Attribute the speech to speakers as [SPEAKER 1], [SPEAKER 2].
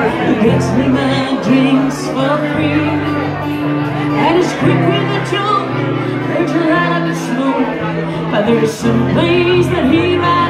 [SPEAKER 1] He gets me my drinks for free, and he's quick with a joke, there's a lot of smoke, but there's some place that he rides.